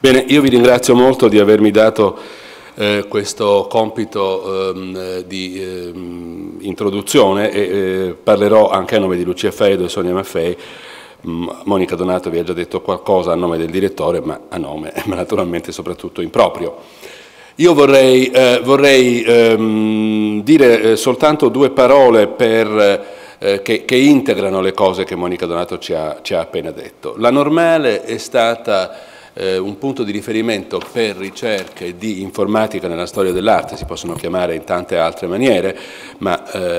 Bene, io vi ringrazio molto di avermi dato questo compito di introduzione e parlerò anche a nome di Lucia Feido e Sonia Maffei. Monica Donato vi ha già detto qualcosa a nome del direttore, ma a nome, ma naturalmente soprattutto in proprio. Io vorrei dire soltanto due parole che integrano le cose che Monica Donato ci ha appena detto. La Normale è stata un punto di riferimento per ricerche di informatica nella storia dell'arte, si possono chiamare in tante altre maniere, ma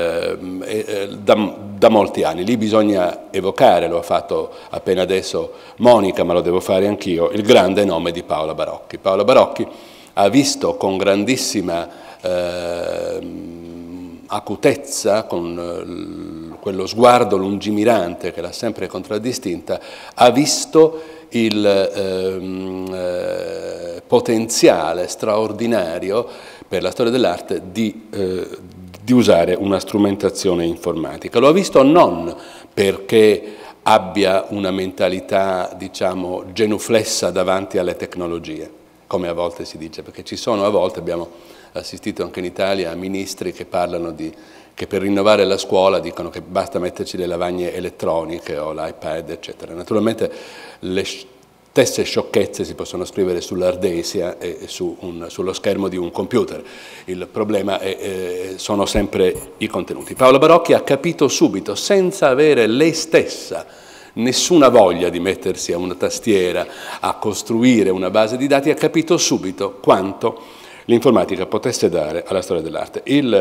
da molti anni. Lì bisogna evocare, lo ha fatto appena adesso Monica, ma lo devo fare anch'io, il grande nome di Paola Barocchi. Paola Barocchi ha visto con grandissima acutezza, con quello sguardo lungimirante che l'ha sempre contraddistinta, ha visto il potenziale straordinario per la storia dell'arte di usare una strumentazione informatica. Lo ha visto non perché abbia una mentalità, diciamo, genuflessa davanti alle tecnologie, come a volte si dice, perché ci sono a volte, abbiamo assistito anche in Italia a ministri che parlano che per rinnovare la scuola dicono che basta metterci le lavagne elettroniche o l'iPad, eccetera. Naturalmente le stesse sciocchezze si possono scrivere sull'ardesia e sullo schermo di un computer. Il problema sono sempre i contenuti. Paola Barocchi ha capito subito, senza avere lei stessa nessuna voglia di mettersi a una tastiera a costruire una base di dati, ha capito subito quanto l'informatica potesse dare alla storia dell'arte. Il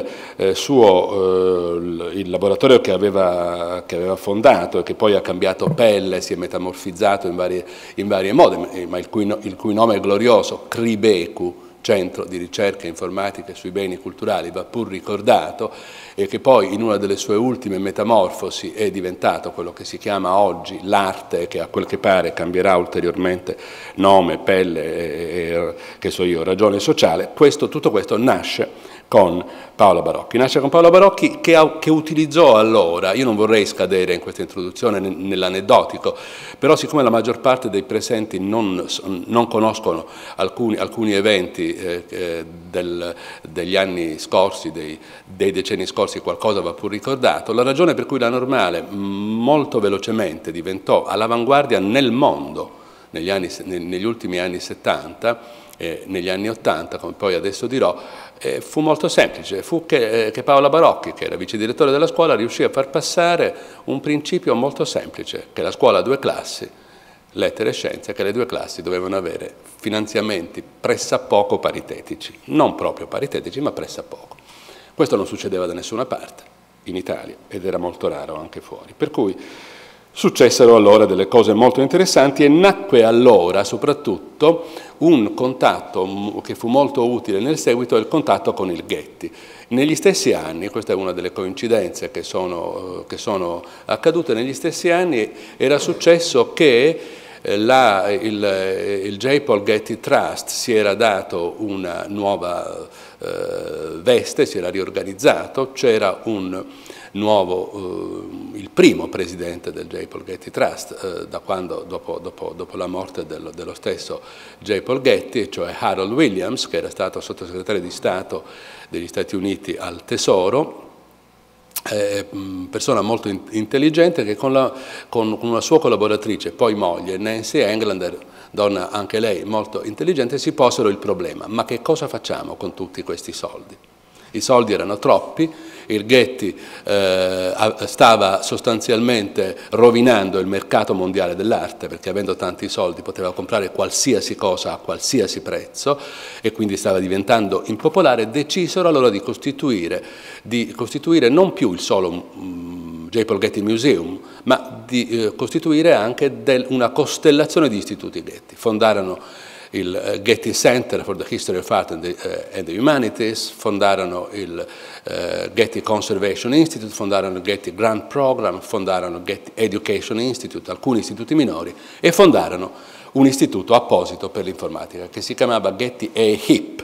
laboratorio che aveva fondato e che poi ha cambiato pelle, si è metamorfizzato in varie mode, ma il cui nome è glorioso, CRIBECU, Centro di Ricerche Informatiche sui Beni Culturali, va pur ricordato, e che poi in una delle sue ultime metamorfosi è diventato quello che si chiama oggi l'arte, che a quel che pare cambierà ulteriormente nome, pelle e che so io, ragione sociale. Tutto questo nasce con Paola Barocchi. Nasce con Paola Barocchi che utilizzò allora, io non vorrei scadere in questa introduzione nell'aneddotico, però siccome la maggior parte dei presenti non conoscono alcuni eventi degli anni scorsi, dei decenni scorsi, qualcosa va pur ricordato, la ragione per cui la Normale molto velocemente diventò all'avanguardia nel mondo negli ultimi anni 70, negli anni 80, come poi adesso dirò, fu molto semplice, fu che Paola Barocchi, che era vice direttore della scuola, riuscì a far passare un principio molto semplice, che la scuola ha due classi, lettere e scienze, che le due classi dovevano avere finanziamenti pressappoco paritetici, non proprio paritetici, ma pressappoco. Questo non succedeva da nessuna parte in Italia ed era molto raro anche fuori, per cui successero allora delle cose molto interessanti e nacque allora soprattutto un contatto che fu molto utile nel seguito, il contatto con il Getty. Negli stessi anni, questa è una delle coincidenze che sono accadute, negli stessi anni era successo che il J. Paul Getty Trust si era dato una nuova veste, si era riorganizzato, c'era il primo presidente del J. Paul Getty Trust da quando, dopo la morte dello stesso J. Paul Getty, cioè Harold Williams, che era stato sottosegretario di Stato degli Stati Uniti al Tesoro, persona molto intelligente che con una sua collaboratrice, poi moglie, Nancy Englander, donna anche lei molto intelligente, si posero il problema: ma che cosa facciamo con tutti questi soldi? I soldi erano troppi, il Getty stava sostanzialmente rovinando il mercato mondiale dell'arte, perché avendo tanti soldi poteva comprare qualsiasi cosa a qualsiasi prezzo e quindi stava diventando impopolare. Decisero allora di costituire non più il solo J. Paul Getty Museum, ma di costituire anche una costellazione di istituti Getty. Fondarono il Getty Center for the History of Art and the Humanities, fondarono il Getty Conservation Institute, fondarono il Getty Grant Program, fondarono il Getty Education Institute, alcuni istituti minori, e fondarono un istituto apposito per l'informatica che si chiamava Getty A-HIP,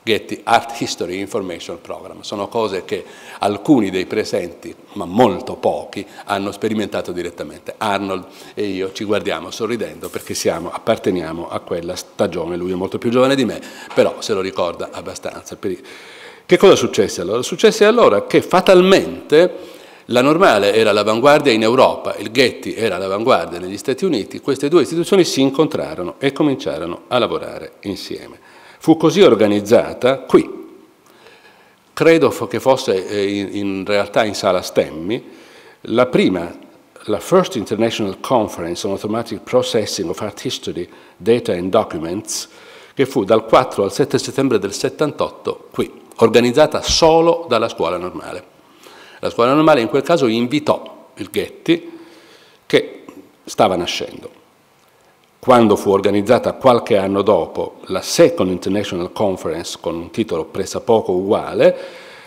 Getty Art History Information Program. Sono cose che alcuni dei presenti, ma molto pochi, hanno sperimentato direttamente. Arnold e io ci guardiamo sorridendo perché apparteniamo a quella stagione. Lui è molto più giovane di me, però se lo ricorda abbastanza. Che cosa successe allora? Successe allora che fatalmente la Normale era all'avanguardia in Europa, il Getty era all'avanguardia negli Stati Uniti, queste due istituzioni si incontrarono e cominciarono a lavorare insieme. Fu così organizzata qui, credo che fosse in realtà in Sala Stemmi, la First International Conference on Automatic Processing of Art History, Data and Documents, che fu dal 4 al 7 settembre del 78 qui, organizzata solo dalla Scuola Normale. La Scuola Normale in quel caso invitò il Getty, che stava nascendo. Quando fu organizzata qualche anno dopo la Second International Conference con un titolo pressappoco uguale,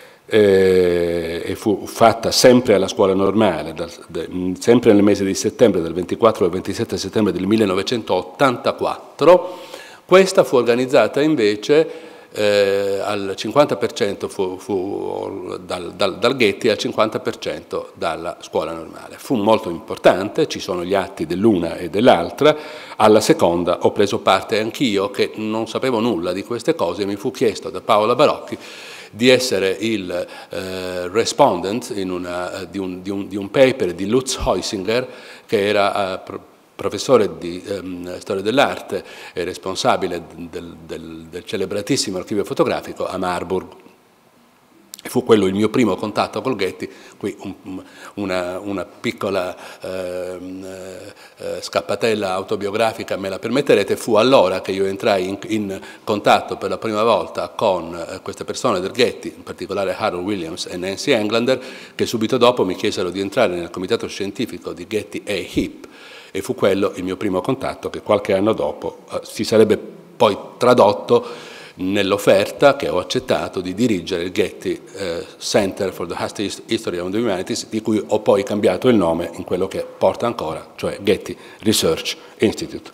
e fu fatta sempre alla Scuola Normale, sempre nel mese di settembre, del 24 al 27 settembre del 1984, questa fu organizzata invece al 50% fu dal Getty e al 50% dalla Scuola Normale. Fu molto importante, ci sono gli atti dell'una e dell'altra. Alla seconda ho preso parte anch'io, che non sapevo nulla di queste cose, mi fu chiesto da Paola Barocchi di essere il respondent di un paper di Lutz Heusinger, che era professore di storia dell'arte e responsabile del celebratissimo archivio fotografico a Marburg. Fu quello il mio primo contatto col Getty. Qui una piccola scappatella autobiografica, me la permetterete. Fu allora che io entrai in contatto per la prima volta con queste persone del Getty, in particolare Harold Williams e Nancy Englander, che subito dopo mi chiesero di entrare nel comitato scientifico di Getty e Heap, e fu quello il mio primo contatto, che qualche anno dopo si sarebbe poi tradotto nell'offerta che ho accettato di dirigere il Getty Center for the History of the Humanities, di cui ho poi cambiato il nome in quello che porta ancora, cioè Getty Research Institute.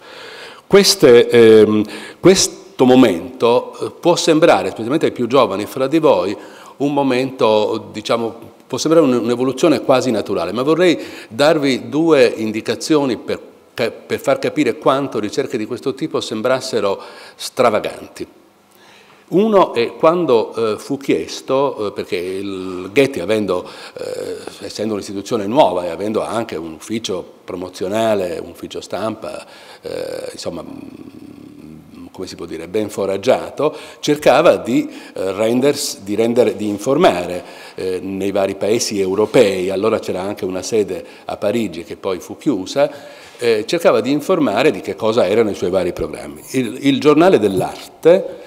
Questo momento può sembrare, specialmente ai più giovani fra di voi, un momento, diciamo, può sembrare un'evoluzione quasi naturale, ma vorrei darvi due indicazioni per far capire quanto ricerche di questo tipo sembrassero stravaganti. Uno è quando fu chiesto, perché il Getty, essendo un'istituzione nuova e avendo anche un ufficio promozionale, un ufficio stampa, insomma, come si può dire, ben foraggiato, cercava di informare nei vari paesi europei. Allora c'era anche una sede a Parigi che poi fu chiusa, cercava di informare di che cosa erano i suoi vari programmi. Il Giornale dell'Arte,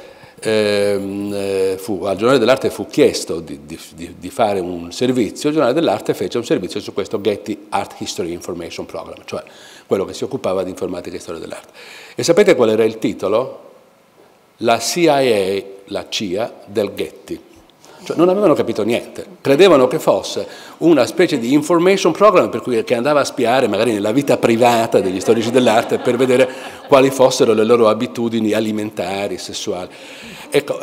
al Giornale dell'Arte fu chiesto di fare un servizio. Il Giornale dell'Arte fece un servizio su questo Getty Art History Information Program, cioè quello che si occupava di informatica e storia dell'arte. E sapete qual era il titolo? La CIA, la CIA del Getty. Cioè non avevano capito niente, credevano che fosse una specie di information program che andava a spiare magari nella vita privata degli storici dell'arte per vedere quali fossero le loro abitudini alimentari, sessuali. Ecco,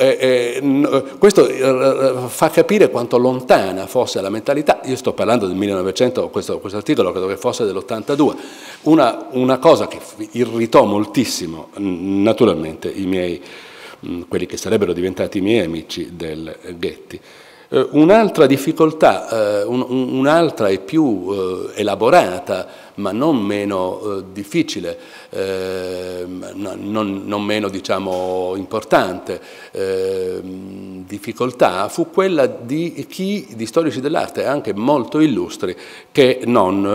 questo fa capire quanto lontana fosse la mentalità. Io sto parlando del 1900, questo articolo credo che fosse dell'82, una cosa che irritò moltissimo naturalmente quelli che sarebbero diventati i miei amici del Getty. Un'altra difficoltà, un'altra e più elaborata, ma non meno difficile, non meno, diciamo, importante difficoltà, fu quella di storici dell'arte, anche molto illustri, che non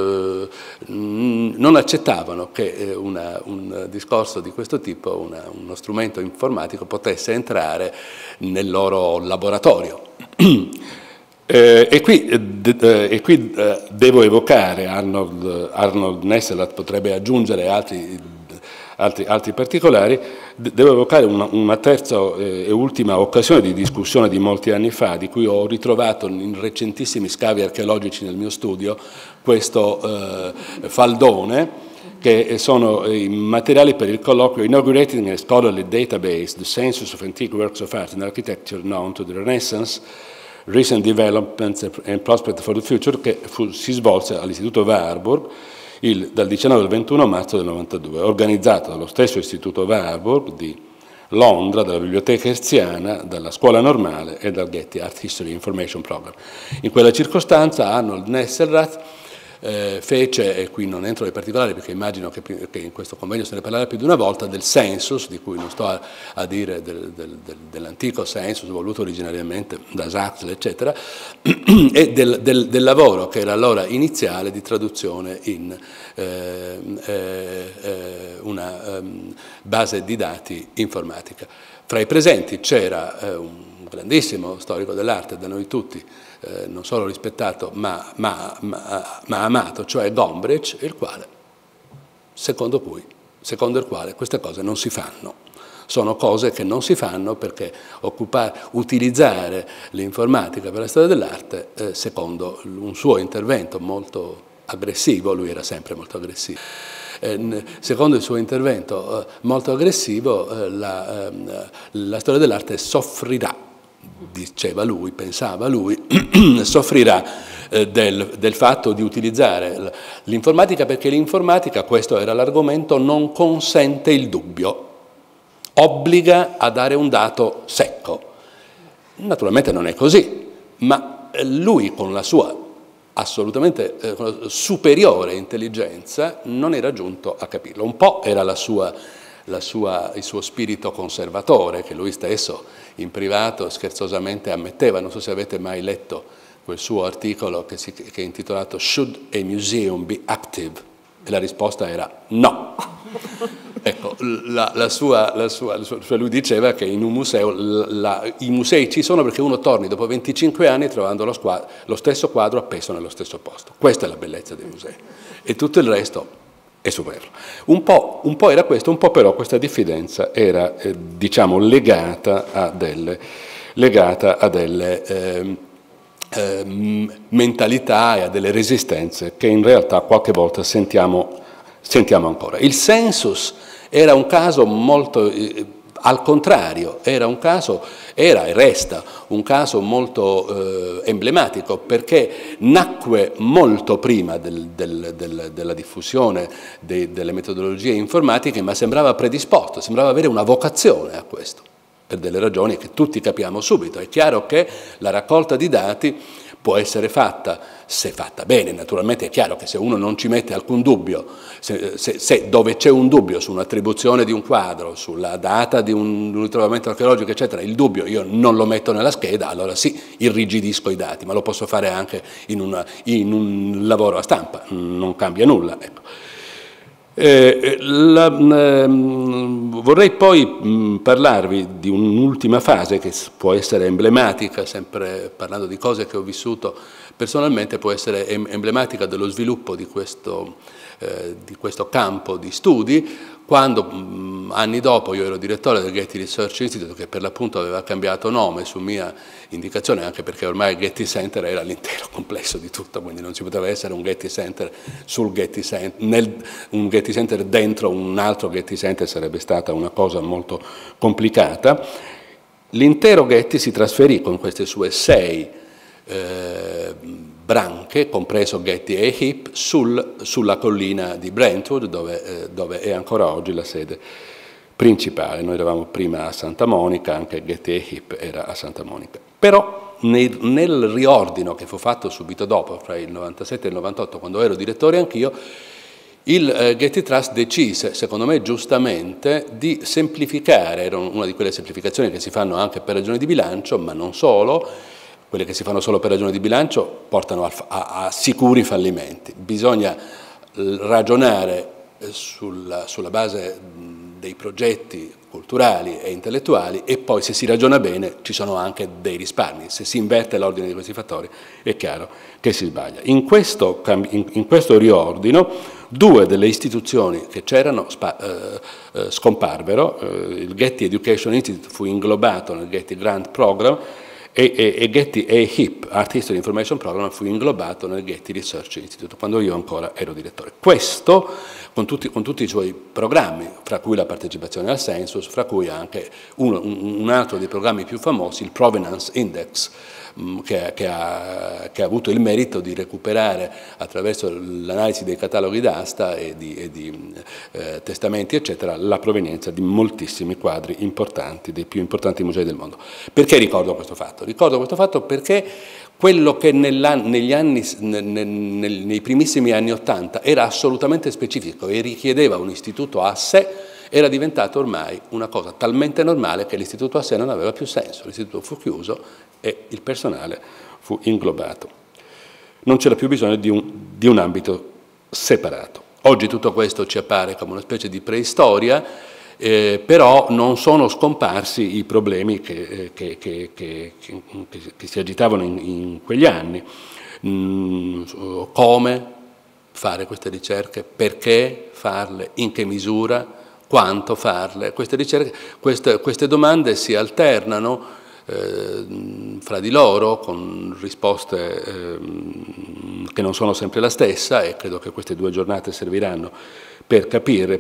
accettavano che un discorso di questo tipo, uno strumento informatico, potesse entrare nel loro laboratorio. E qui devo evocare Arnold Nesselat, potrebbe aggiungere altri particolari. Devo evocare una terza e ultima occasione di discussione di molti anni fa, di cui ho ritrovato in recentissimi scavi archeologici nel mio studio questo faldone, che sono i materiali per il colloquio Inaugurating a Scholarly Database, the Census of Antique Works of Art and Architecture Known to the Renaissance, Recent Developments and Prospect for the Future, che si svolse all'Istituto Warburg dal 19 al 21 marzo del 92, organizzato dallo stesso Istituto Warburg di Londra, dalla Biblioteca Hertziana, dalla Scuola Normale e dal Getty Art History Information Program. In quella circostanza Arnold Nesselrath fece, e qui non entro nei particolari perché immagino che in questo convegno se ne parlerà più di una volta, del census, di cui non sto a dire dell'antico census voluto originariamente da Saxel, eccetera, e del lavoro che era allora iniziale di traduzione in una base di dati informatica. Fra i presenti c'era un grandissimo storico dell'arte da noi tutti, non solo rispettato ma amato, cioè Gombrich, il quale, secondo il quale queste cose non si fanno. Sono cose che non si fanno perché utilizzare l'informatica per la storia dell'arte, secondo un suo intervento molto aggressivo, lui era sempre molto aggressivo, secondo il suo intervento molto aggressivo, la storia dell'arte soffrirà, diceva lui, pensava lui, soffrirà del fatto di utilizzare l'informatica, perché l'informatica, questo era l'argomento, non consente il dubbio, obbliga a dare un dato secco. Naturalmente non è così, ma lui con la sua assolutamente superiore intelligenza non era giunto a capirlo. Un po' era il suo spirito conservatore, che lui stesso in privato scherzosamente ammetteva. Non so se avete mai letto quel suo articolo che è intitolato Should a Museum be Active? E la risposta era no. Ecco, lui diceva che in un museo i musei ci sono perché uno torni dopo 25 anni trovando lo stesso quadro appeso nello stesso posto. Questa è la bellezza dei musei. E tutto il resto è superfluo. Un po' era questo, un po' però questa diffidenza era, diciamo, legata a delle mentalità e a delle resistenze che in realtà qualche volta sentiamo ancora. Il census era un caso molto al contrario, era e resta un caso molto emblematico, perché nacque molto prima della diffusione delle metodologie informatiche, ma sembrava predisposto, sembrava avere una vocazione a questo, per delle ragioni che tutti capiamo subito. È chiaro che la raccolta di dati può essere fatta, se fatta bene, naturalmente è chiaro che se uno non ci mette alcun dubbio, se dove c'è un dubbio su un'attribuzione di un quadro, sulla data di un ritrovamento archeologico, eccetera, il dubbio io non lo metto nella scheda, allora sì, irrigidisco i dati, ma lo posso fare anche in un lavoro a stampa, non cambia nulla. Ecco. Vorrei poi parlarvi di un'ultima fase che può essere emblematica, sempre parlando di cose che ho vissuto personalmente, può essere emblematica dello sviluppo di questo campo di studi, quando anni dopo io ero direttore del Getty Research Institute, che per l'appunto aveva cambiato nome su mia indicazione, anche perché ormai il Getty Center era l'intero complesso di tutto, quindi non ci poteva essere un Getty Center un Getty Center dentro un altro Getty Center, sarebbe stata una cosa molto complicata. L'intero Getty si trasferì con queste sue 6 branche, compreso Getty e Heap, sulla collina di Brentwood, dove è ancora oggi la sede principale. Noi eravamo prima a Santa Monica, anche Getty e Heap era a Santa Monica. Però nel riordino che fu fatto subito dopo, fra il 97 e il 98, quando ero direttore anch'io, il Getty Trust decise, secondo me giustamente, di semplificare. Era una di quelle semplificazioni che si fanno anche per ragioni di bilancio, ma non solo. Quelle che si fanno solo per ragioni di bilancio portano a sicuri fallimenti. Bisogna ragionare sulla base dei progetti culturali e intellettuali, e poi, se si ragiona bene, ci sono anche dei risparmi. Se si inverte l'ordine di questi fattori è chiaro che si sbaglia. In questo riordino 2 delle istituzioni che c'erano scomparvero. Il Getty Education Institute fu inglobato nel Getty Grant Program e Getty e HIP, Art History Information Program, fu inglobato nel Getty Research Institute, quando io ancora ero direttore. Questo, con tutti i suoi programmi, fra cui la partecipazione al census, fra cui anche un altro dei programmi più famosi, il Provenance Index, che ha avuto il merito di recuperare attraverso l'analisi dei cataloghi d'asta e di testamenti eccetera la provenienza di moltissimi quadri importanti, dei più importanti musei del mondo. Perché ricordo questo fatto? Ricordo questo fatto perché quello che nei primissimi anni '80 era assolutamente specifico e richiedeva un istituto a sé, era diventato ormai una cosa talmente normale che l'istituto a sé non aveva più senso, l'istituto fu chiuso e il personale fu inglobato. Non c'era più bisogno di un ambito separato. Oggi tutto questo ci appare come una specie di preistoria, però non sono scomparsi i problemi che si agitavano in quegli anni. Come fare queste ricerche, perché farle, in che misura, quanto farle. Queste ricerche, queste domande si alternano fra di loro con risposte che non sono sempre la stessa, e credo che queste 2 giornate serviranno per capire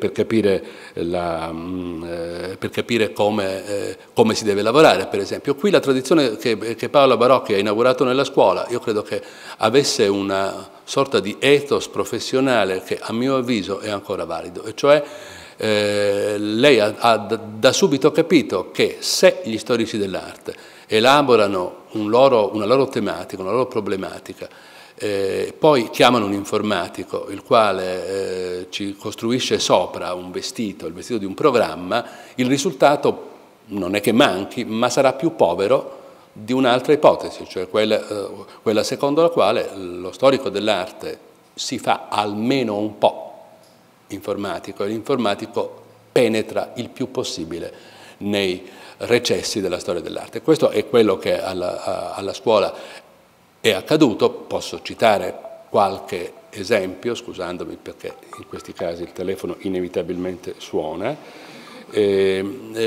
come si deve lavorare. Per esempio, qui la tradizione che Paola Barocchi ha inaugurato nella scuola, io credo che avesse una sorta di ethos professionale che a mio avviso è ancora valido, e cioè lei ha da subito capito che se gli storici dell'arte elaborano una loro tematica, una loro problematica, poi chiamano un informatico il quale ci costruisce sopra il vestito di un programma, il risultato non è che manchi, ma sarà più povero di un'altra ipotesi, cioè quella secondo la quale lo storico dell'arte si fa almeno un po' informatico, e l'informatico penetra il più possibile nei recessi della storia dell'arte. Questo è quello che alla scuola è accaduto. Posso citare qualche esempio, scusandomi perché in questi casi il telefono inevitabilmente suona. Per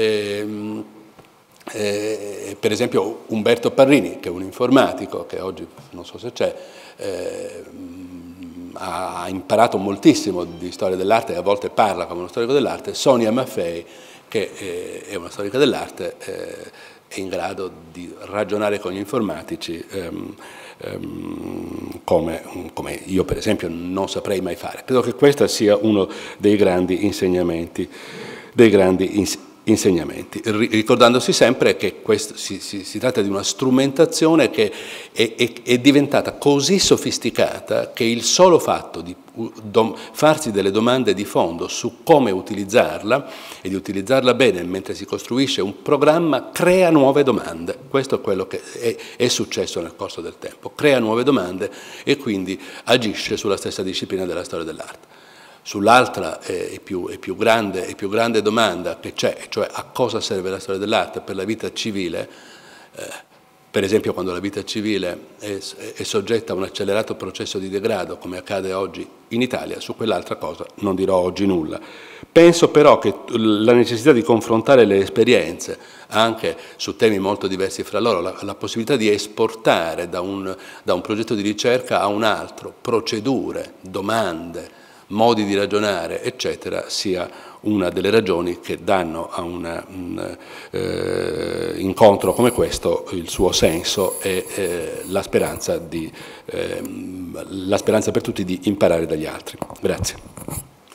esempio Umberto Parrini, che è un informatico, che oggi non so se c'è, ha imparato moltissimo di storia dell'arte e a volte parla come uno storico dell'arte. Sonia Maffei, che è una storica dell'arte, è in grado di ragionare con gli informatici come io per esempio non saprei mai fare. Credo che questo sia uno dei grandi insegnamenti, ricordandosi sempre che si tratta di una strumentazione che è diventata così sofisticata che il solo fatto di farsi delle domande di fondo su come utilizzarla e di utilizzarla bene mentre si costruisce un programma crea nuove domande. Questo è quello che è successo nel corso del tempo, crea nuove domande e quindi agisce sulla stessa disciplina della storia dell'arte. Sull'altra e più grande domanda che c'è, cioè a cosa serve la storia dell'arte per la vita civile, per esempio quando la vita civile è soggetta a un accelerato processo di degrado come accade oggi in Italia, su quell'altra cosa non dirò oggi nulla. Penso però che la necessità di confrontare le esperienze anche su temi molto diversi fra loro, la possibilità di esportare da un progetto di ricerca a un altro procedure, domande, modi di ragionare, eccetera, sia una delle ragioni che danno a un incontro come questo il suo senso e la speranza per tutti di imparare dagli altri. Grazie.